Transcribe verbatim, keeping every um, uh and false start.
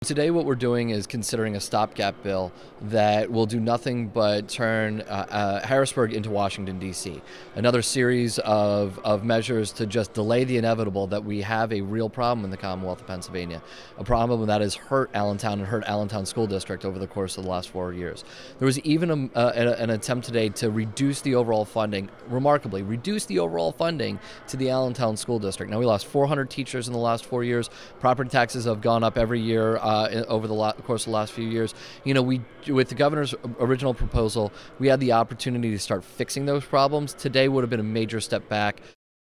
Today what we're doing is considering a stopgap bill that will do nothing but turn uh, uh, Harrisburg into Washington, D C Another series of, of measures to just delay the inevitable that we have a real problem in the Commonwealth of Pennsylvania, a problem that has hurt Allentown and hurt Allentown School District over the course of the last four years. There was even a, uh, an attempt today to reduce the overall funding, remarkably, reduce the overall funding to the Allentown School District. Now, we lost four hundred teachers in the last four years. Property taxes have gone up every year uh, Uh, over the course of the last few years. You know, we, with the governor's original proposal, we had the opportunity to start fixing those problems. Today would have been a major step back